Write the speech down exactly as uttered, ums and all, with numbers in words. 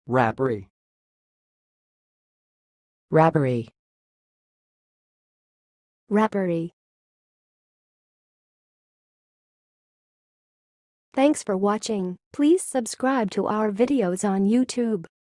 Rapparee. Rapparee. Rapparee. Thanks for watching. Please subscribe to our videos on YouTube.